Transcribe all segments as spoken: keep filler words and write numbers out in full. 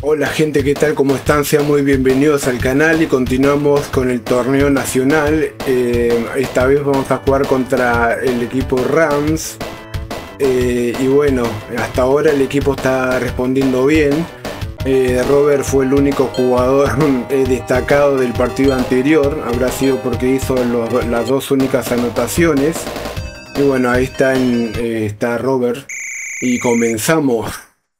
Hola gente, ¿qué tal? ¿Cómo están? Sean muy bienvenidos al canal y continuamos con el torneo nacional. Eh, esta vez vamos a jugar contra el equipo Rams. Eh, y bueno, hasta ahora el equipo está respondiendo bien. Eh, Robert fue el único jugador eh, destacado del partido anterior. Habrá sido porque hizo los, las dos únicas anotaciones. Y bueno, ahí está, en, eh, está Robert. Y comenzamos.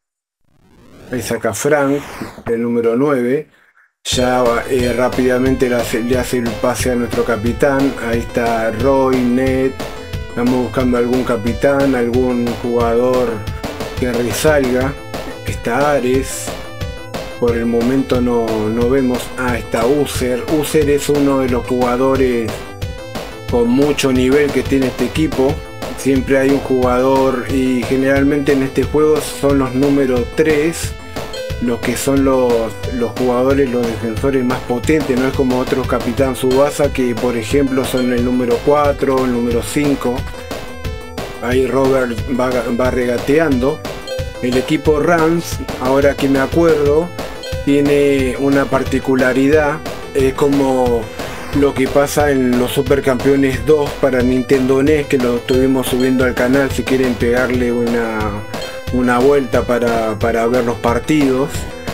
Ahí saca Frank, el número nueve. Ya eh, rápidamente le hace, le hace el pase a nuestro capitán. Ahí está Roy, Ned. Estamos buscando algún capitán, algún jugador que resalga. Está Ares. Por el momento no, no vemos. Ah, está User. User es uno de los jugadores con mucho nivel que tiene este equipo. Siempre hay un jugador y generalmente en este juego son los números tres los que son los, los jugadores, los defensores más potentes. No es como otros Capitán Tsubasa que por ejemplo son el número cuatro, el número cinco. Ahí Robert va, va regateando. El equipo Rams, ahora que me acuerdo, tiene una particularidad. Es como lo que pasa en los Supercampeones dos para Nintendo N E S, que lo estuvimos subiendo al canal si quieren pegarle una, una vuelta para, para ver los partidos.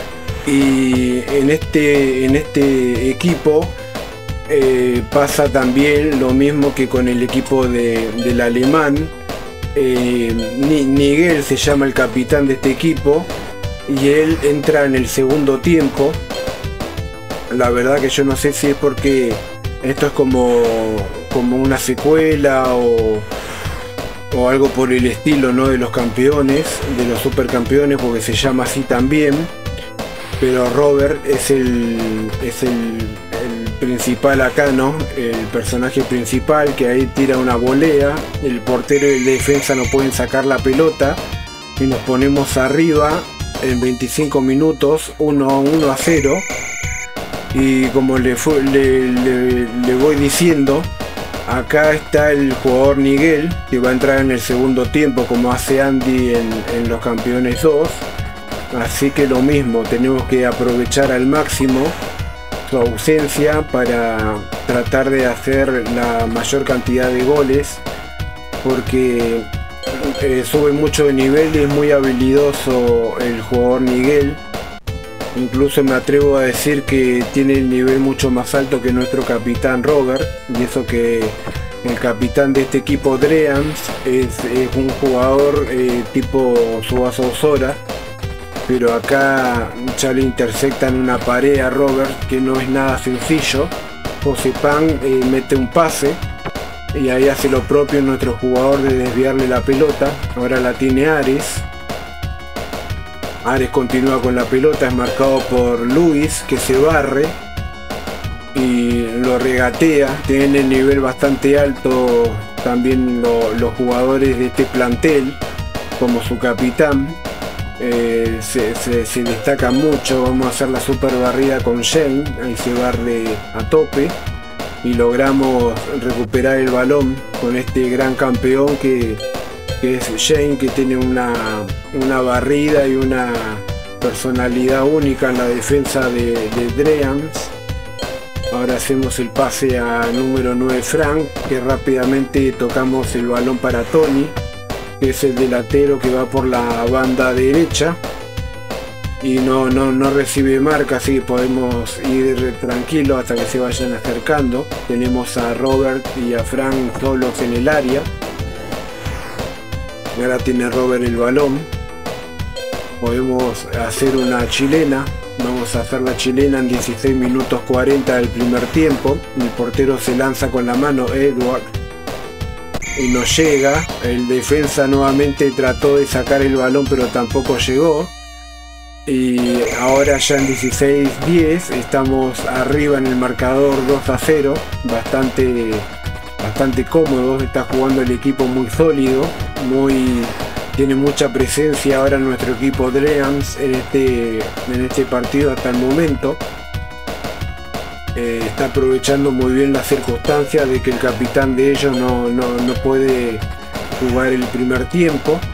Y en este, en este equipo eh, pasa también lo mismo que con el equipo de, del alemán. eh, Nigel se llama el capitán de este equipo y él entra en el segundo tiempo. La verdad que yo no sé si es porque esto es como, como una secuela o, o algo por el estilo, ¿no? De los campeones, de los supercampeones, porque se llama así también. Pero Robert es el, es el, el principal acá, ¿no? El personaje principal, que ahí tira una volea. El portero y el defensa no pueden sacar la pelota y nos ponemos arriba en veinticinco minutos, uno a cero. Y como le, fue, le, le, le voy diciendo, acá está el jugador Nigel, que va a entrar en el segundo tiempo como hace Andy en, en los campeones dos. Así que lo mismo, tenemos que aprovechar al máximo su ausencia para tratar de hacer la mayor cantidad de goles, porque eh, sube mucho de nivel y es muy habilidoso el jugador Nigel. Incluso me atrevo a decir que tiene el nivel mucho más alto que nuestro capitán Robert, y eso que el capitán de este equipo Dreams es, es un jugador eh, tipo Tsubasa Ozora, pero acá ya le interceptan una pared a Robert, que no es nada sencillo. José Pan eh, mete un pase y ahí hace lo propio nuestro jugador de desviarle la pelota. Ahora la tiene Ares. Ares continúa con la pelota, es marcado por Luis, que se barre y lo regatea. Tienen el nivel bastante alto también lo, los jugadores de este plantel, como su capitán. Eh, se, se, se destaca mucho. Vamos a hacer la super barrida con Shane, ahí se barre a tope y logramos recuperar el balón con este gran campeón que que es Shane, que tiene una, una barrida y una personalidad única en la defensa de, de Dreams. Ahora hacemos el pase a número nueve Frank, que rápidamente tocamos el balón para Tony, que es el delantero que va por la banda derecha y no, no, no recibe marca, así que podemos ir tranquilos hasta que se vayan acercando. Tenemos a Robert y a Frank solos en el área. Ahora tiene Robert el balón. Podemos hacer una chilena. Vamos a hacer la chilena en dieciséis minutos cuarenta del primer tiempo. El portero se lanza con la mano, Edward, y no llega. El defensa nuevamente trató de sacar el balón, pero tampoco llegó. Y ahora ya en dieciséis diez estamos arriba en el marcador dos a cero. Bastante... bastante cómodo. Está jugando el equipo muy sólido, muy tiene mucha presencia ahora en nuestro equipo Dreams en este en este partido hasta el momento. Eh, está aprovechando muy bien las circunstancias de que el capitán de ellos no, no, no puede jugar el primer tiempo.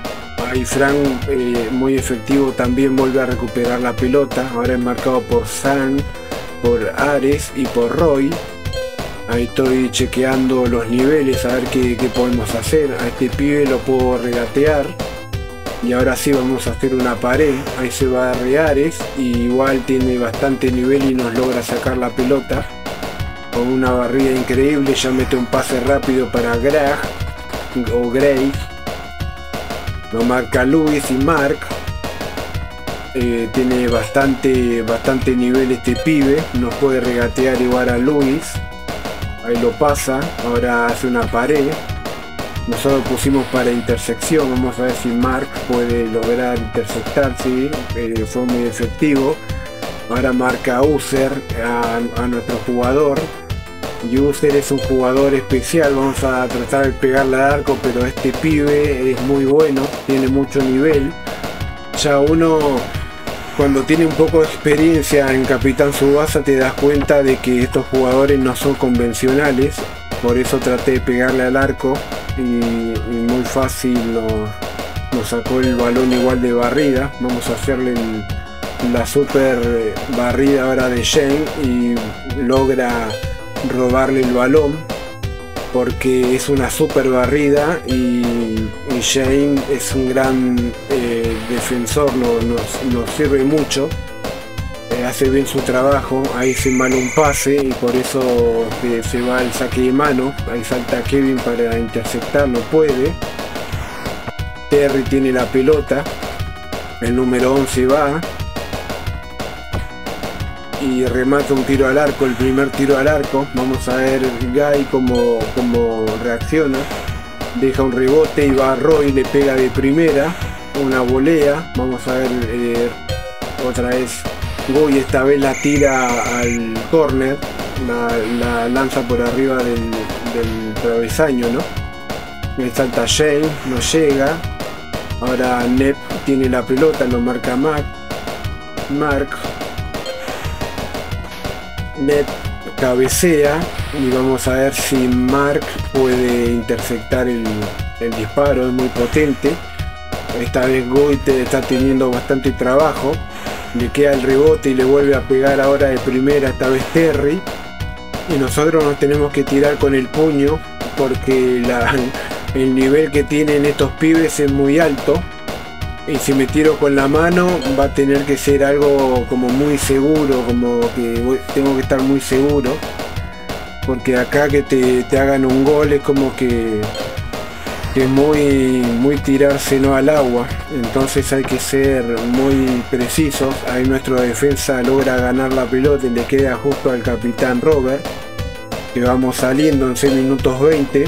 ahí Frank, eh, muy efectivo, también vuelve a recuperar la pelota. Ahora es marcado por Sam, por Ares y por Roy. Ahí estoy chequeando los niveles a ver qué, qué podemos hacer. A este pibe lo puedo regatear. Y ahora sí vamos a hacer una pared. Ahí se va a Ares. Y igual tiene bastante nivel y nos logra sacar la pelota. Con una barrida increíble. Ya mete un pase rápido para Greg o Grace. Lo marca Luis y Mark. Eh, tiene bastante, bastante nivel este pibe. Nos puede regatear igual a Luis. Ahí lo pasa. Ahora hace una pared. Nosotros pusimos para intersección. Vamos a ver si Mark puede lograr interceptar. Sí, eh, fue muy efectivo. Ahora marca User a, a nuestro jugador. Y User es un jugador especial. Vamos a tratar de pegarle al arco, pero este pibe es muy bueno, tiene mucho nivel. Ya uno, cuando tiene un poco de experiencia en Capitán Tsubasa, te das cuenta de que estos jugadores no son convencionales. Por eso traté de pegarle al arco y, y muy fácil nos, nos sacó el balón igual de barrida. Vamos a hacerle el, la super barrida ahora de Shane y logra robarle el balón porque es una super barrida y, y Shane es un gran eh, defensor, no, nos, nos sirve mucho, eh, hace bien su trabajo. Ahí se mala un pase y por eso eh, se va al saque de mano. Ahí salta Kevin para interceptar, no puede. Terry tiene la pelota, el número once va y remata un tiro al arco, el primer tiro al arco. Vamos a ver Guy cómo, cómo reacciona. Deja un rebote y va a Roy, le pega de primera, una volea. Vamos a ver eh, otra vez Guy, esta vez la tira al córner, la, la lanza por arriba del, del travesaño, ¿no? Me salta Shane, no llega. Ahora Nep tiene la pelota, lo marca Mac. Mark Nep cabecea y vamos a ver si Mark puede interceptar el, el disparo. Es muy potente. Esta vez Guy está teniendo bastante trabajo. Le queda el rebote y le vuelve a pegar ahora de primera, esta vez Terry. Y nosotros nos tenemos que tirar con el puño porque la, el nivel que tienen estos pibes es muy alto. Y si me tiro con la mano va a tener que ser algo como muy seguro, como que voy, tengo que estar muy seguro, porque acá que te, te hagan un gol es como que, que es muy, muy tirarse no al agua. Entonces hay que ser muy precisos. Ahí nuestro defensa logra ganar la pelota y le queda justo al capitán Robert, que vamos saliendo en seis minutos veinte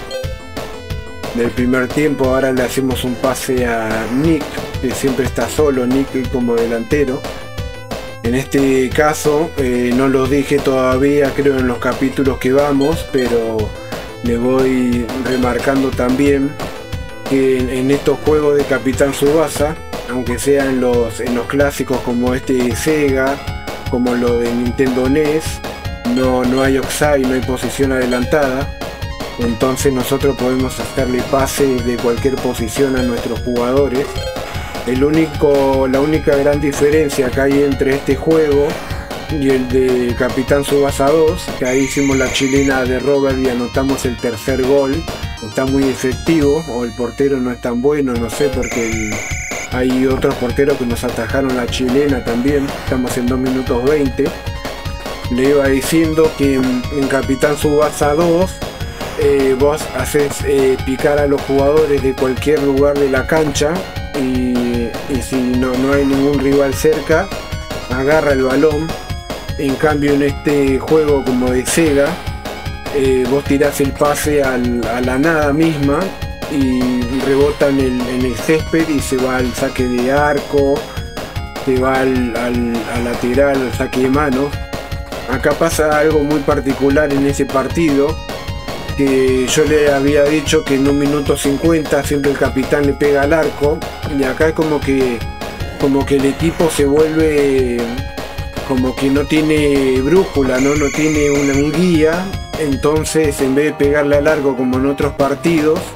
del primer tiempo. Ahora le hacemos un pase a Nick, que siempre está solo, Nick como delantero. En este caso eh, no lo dije todavía, creo, en los capítulos que vamos, pero le voy remarcando también que en, en estos juegos de Capitán Tsubasa, aunque sean en los, en los clásicos como este de Sega, como lo de Nintendo N E S, no, no hay offside, no hay posición adelantada. Entonces nosotros podemos hacerle pases de cualquier posición a nuestros jugadores. El único, la única gran diferencia que hay entre este juego y el de Capitán Tsubasa dos, que ahí hicimos la chilena de Robert y anotamos el tercer gol. Está muy efectivo, o el portero no es tan bueno, no sé, porque el, hay otros porteros que nos atajaron la chilena también. Estamos en dos minutos veinte. Le iba diciendo que en, en Capitán Tsubasa dos Eh, vos haces eh, picar a los jugadores de cualquier lugar de la cancha y, y si no, no hay ningún rival cerca, agarra el balón. En cambio en este juego como de Sega, eh, vos tirás el pase al, a la nada misma y rebota en el, en el césped y se va al saque de arco, se va al, al, al lateral, al saque de manos. Acá pasa algo muy particular en ese partido, que yo le había dicho que en un minuto cincuenta siempre el capitán le pega al arco, y acá es como que como que el equipo se vuelve como que no tiene brújula, no, no tiene una, un guía. Entonces en vez de pegarle al arco como en otros partidos,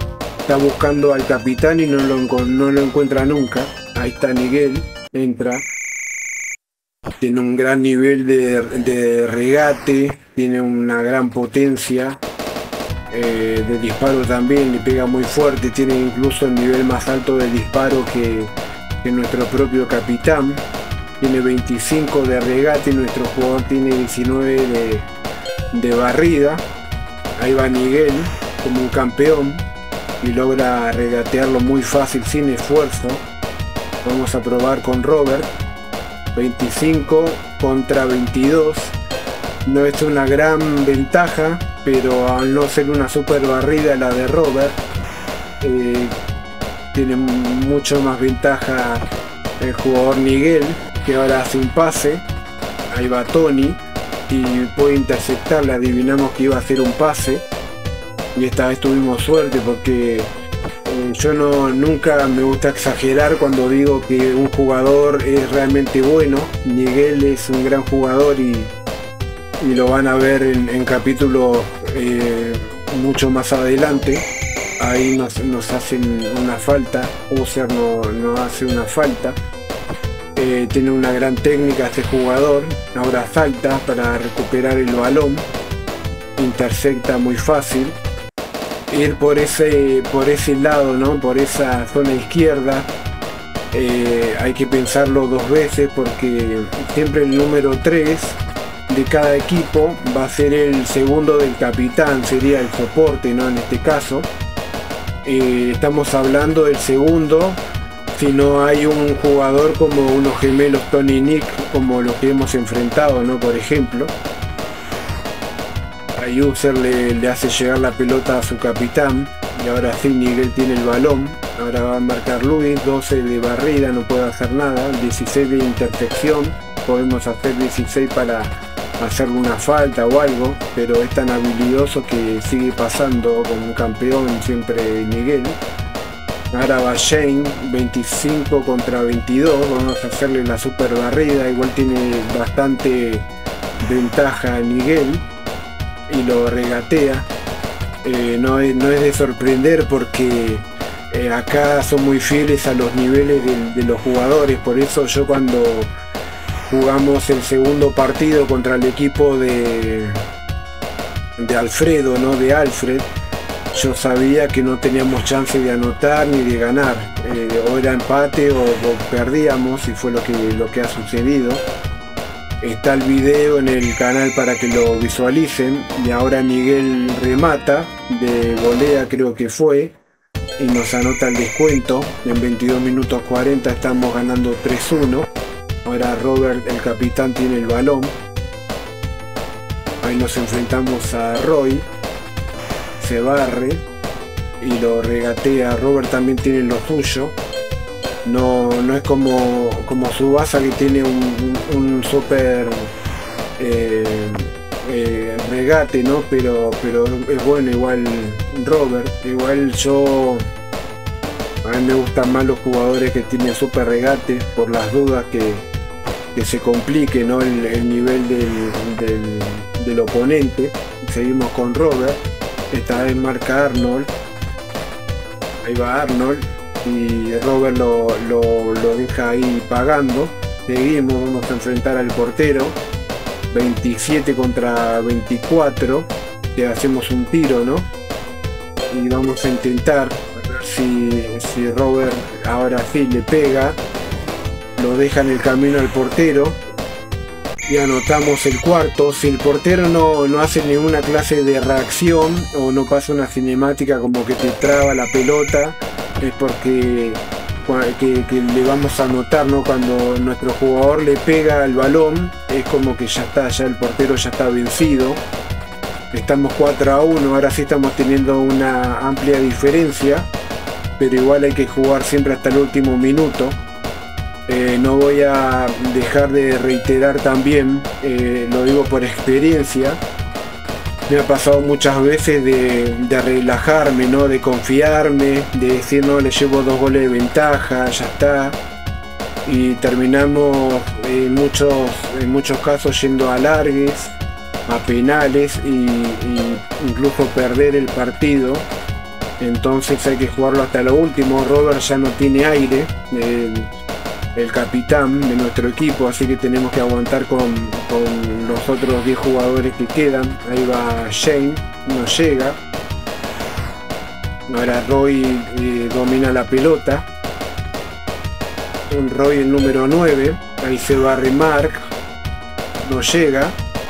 está buscando al capitán y no lo, no lo encuentra nunca. Ahí está Nigel, entra. Tiene un gran nivel de, de regate, tiene una gran potencia. Eh, de disparo también, le pega muy fuerte, tiene incluso el nivel más alto de disparo que, que nuestro propio capitán. Tiene veinticinco de regate, nuestro jugador tiene diecinueve de, de barrida. Ahí va Nigel como un campeón y logra regatearlo muy fácil sin esfuerzo. Vamos a probar con Robert. veinticinco contra veintidós. No es una gran ventaja, pero al no ser una super barrida la de Robert, eh, tiene mucho más ventaja el jugador Nigel, que ahora hace un pase. Ahí va Tony y puede interceptarle. Adivinamos que iba a hacer un pase y esta vez tuvimos suerte, porque eh, yo no nunca me gusta exagerar cuando digo que un jugador es realmente bueno. Nigel es un gran jugador y y lo van a ver en, en capítulos eh, mucho más adelante. Ahí nos, nos hacen una falta, User no, no hace una falta. Eh, tiene una gran técnica este jugador. Ahora salta para recuperar el balón, intercepta muy fácil. Ir por ese, por ese lado, ¿no? Por esa zona izquierda, eh, hay que pensarlo dos veces, porque siempre el número tres de cada equipo va a ser el segundo del capitán, sería el soporte, ¿no? En este caso eh, estamos hablando del segundo si no hay un jugador como unos gemelos Tony y Nick, como los que hemos enfrentado, ¿no? Por ejemplo, a User le, le hace llegar la pelota a su capitán y ahora sí Nigel tiene el balón. Ahora va a marcar Luis, doce de barrida, no puede hacer nada, dieciséis de intercepción. Podemos hacer dieciséis para hacer una falta o algo, pero es tan habilidoso que sigue pasando como un campeón siempre Nigel. Ahora va Shane, veinticinco contra veintidós, vamos a hacerle la super barrida, igual tiene bastante ventaja Nigel y lo regatea. Eh, no, es, no es de sorprender, porque eh, acá son muy fieles a los niveles de, de los jugadores. Por eso yo, cuando jugamos el segundo partido contra el equipo de, de Alfredo, ¿no? De Alfred, yo sabía que no teníamos chance de anotar ni de ganar. Eh, o era empate o, o perdíamos, y fue lo que, lo que ha sucedido. Está el video en el canal para que lo visualicen. Y ahora Nigel remata de volea, creo que fue, y nos anota el descuento. En veintidós minutos cuarenta estamos ganando tres uno. Ahora Robert, el capitán, tiene el balón. Ahí nos enfrentamos a Roy. Se barre y lo regatea. Robert también tiene lo suyo. No, no es como, como Tsubasa, que tiene un, un, un super eh, eh, regate, ¿no? Pero, pero es bueno igual Robert. Igual yo... A mí me gustan más los jugadores que tienen super regate, por las dudas que, que se complique, ¿no? el, el nivel del, del, del oponente. Seguimos con Robert. Esta vez marca Arnold. Ahí va Arnold y Robert lo, lo, lo deja ahí pagando. Seguimos, vamos a enfrentar al portero. veintisiete contra veinticuatro. Que hacemos un tiro, ¿no? Y vamos a intentar a ver si, si Robert ahora sí le pega. Lo deja en el camino al portero. Y anotamos el cuarto. Si el portero no, no hace ninguna clase de reacción o no pasa una cinemática como que te traba la pelota, es porque que, que le vamos a anotar, ¿no? Cuando nuestro jugador le pega al balón, es como que ya está, ya el portero ya está vencido. Estamos cuatro a uno, ahora sí estamos teniendo una amplia diferencia, pero igual hay que jugar siempre hasta el último minuto. Eh, no voy a dejar de reiterar también, eh, lo digo por experiencia, me ha pasado muchas veces de, de relajarme, ¿no? De confiarme, de decir no, le llevo dos goles de ventaja, ya está, y terminamos en muchos, en muchos casos yendo a alargues, a penales, y, y incluso perder el partido entonces hay que jugarlo hasta lo último. Robert ya no tiene aire, el, el capitán de nuestro equipo, así que tenemos que aguantar con, con los otros diez jugadores que quedan. Ahí va Shane, no llega. Ahora Roy eh, domina la pelota. Roy el número nueve, ahí se va Remark, no llega.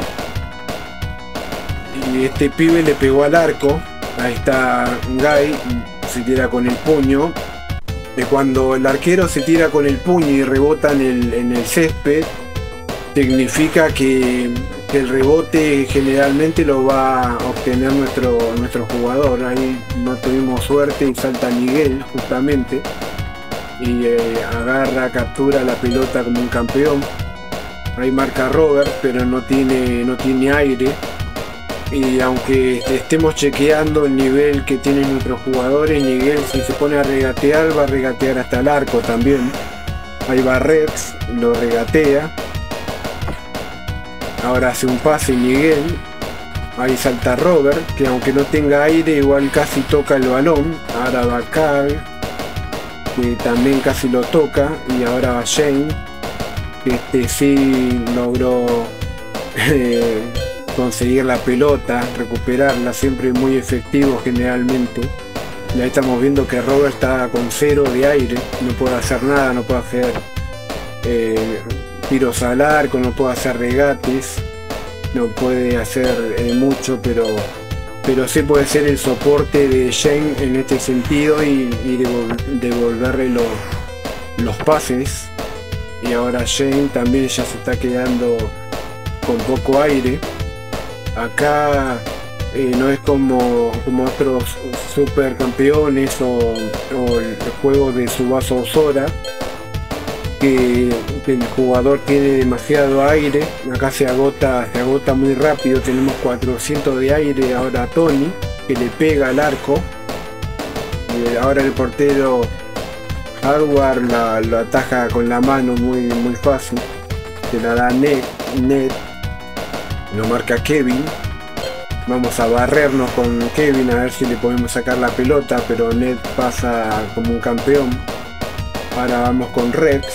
Y este pibe le pegó al arco. Ahí está Guy, se tira con el puño. De cuando el arquero se tira con el puño y rebota en el, en el césped, significa que, que el rebote generalmente lo va a obtener nuestro, nuestro jugador. Ahí no tuvimos suerte y salta Miguel justamente y eh, agarra, captura la pelota como un campeón. Ahí marca Robert, pero no tiene, no tiene aire. Y aunque estemos chequeando el nivel que tienen nuestros jugadores, Miguel, si se pone a regatear, va a regatear hasta el arco también. Ahí va Rex, lo regatea. Ahora hace un pase Miguel. Ahí salta Robert, que aunque no tenga aire, igual casi toca el balón. Ahora va Carl, que también casi lo toca. Y ahora va Shane, que este sí logró eh, conseguir la pelota, recuperarla, siempre muy efectivo generalmente. Ya estamos viendo que Robert está con cero de aire, no puede hacer nada, no puede hacer eh, tiros al arco, no puede hacer regates, no puede hacer eh, mucho, pero pero sí puede ser el soporte de Shane en este sentido y, y devol devolverle lo, los pases. Y ahora Shane también ya se está quedando con poco aire. Acá eh, no es como, como otros supercampeones o, o el juego de Tsubasa Ozora, que, que el jugador tiene demasiado aire. Acá se agota, se agota muy rápido. Tenemos cuatrocientos de aire. Ahora Tony, que le pega al arco. Y ahora el portero Hardware la, lo ataja con la mano muy, muy fácil. Se la da Ned, Ned. Lo marca Kevin. Vamos a barrernos con Kevin a ver si le podemos sacar la pelota, pero Ned pasa como un campeón. Ahora vamos con Rex.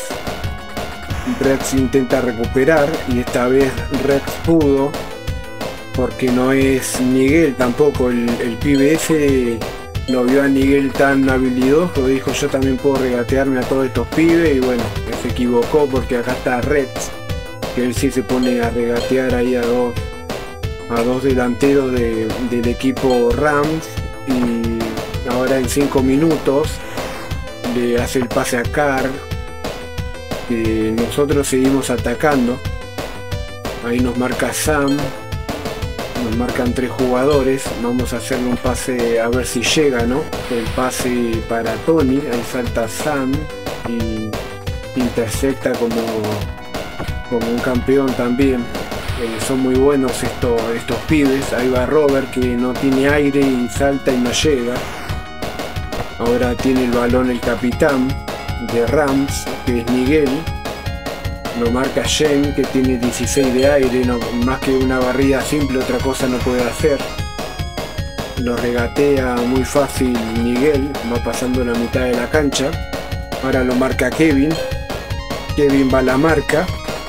Rex intenta recuperar y esta vez Rex pudo, porque no es Miguel tampoco. El, el pibe ese lo vio a Miguel tan habilidoso, dijo yo también puedo regatearme a todos estos pibes, y bueno, se equivocó porque acá está Rex, que él sí se pone a regatear ahí a dos a dos delanteros de, del equipo Rams. Y ahora en cinco minutos le hace el pase a Carr, que nosotros seguimos atacando. Ahí nos marca Sam, nos marcan tres jugadores. Vamos a hacerle un pase a ver si llega, ¿no? El pase para Tony, ahí salta Sam y intercepta como, como un campeón también. Eh, son muy buenos estos, estos pibes. Ahí va Robert, que no tiene aire y salta y no llega. Ahora tiene el balón el capitán de Rams, que es Miguel. Lo marca Shane, que tiene dieciséis de aire, no, más que una barrida simple, otra cosa no puede hacer. Lo regatea muy fácil Miguel, va pasando la mitad de la cancha. Ahora lo marca Kevin. Kevin va a la marca.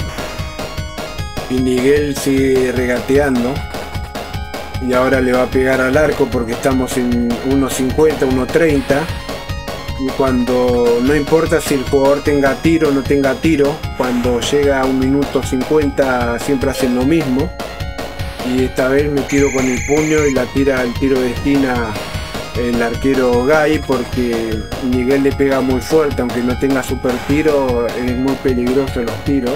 Y Miguel sigue regateando. Y ahora le va a pegar al arco porque estamos en uno cincuenta, uno treinta. Y cuando no importa si el jugador tenga tiro o no tenga tiro, cuando llega a un minuto cincuenta siempre hacen lo mismo. Y esta vez me tiro con el puño y la tira al tiro de esquina el arquero Guy, porque Miguel le pega muy fuerte, aunque no tenga super tiro, es muy peligroso los tiros.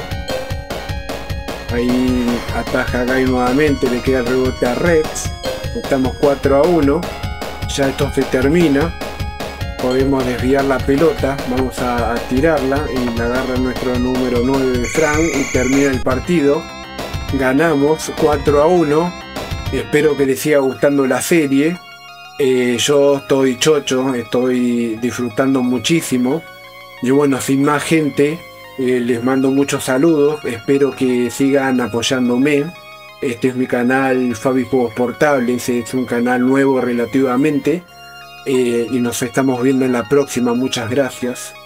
Ahí ataja Guy nuevamente, le queda el rebote a Rex. Estamos cuatro a uno, ya esto se termina. Podemos desviar la pelota, vamos a, a tirarla y la agarra nuestro número nueve de Frank y termina el partido. Ganamos cuatro a uno. Espero que les siga gustando la serie. Eh, yo estoy chocho, estoy disfrutando muchísimo. Y bueno, sin más gente, eh, les mando muchos saludos. Espero que sigan apoyándome. Este es mi canal Fabi Juegos Portables, es un canal nuevo relativamente. eh, y nos estamos viendo en la próxima. Muchas gracias.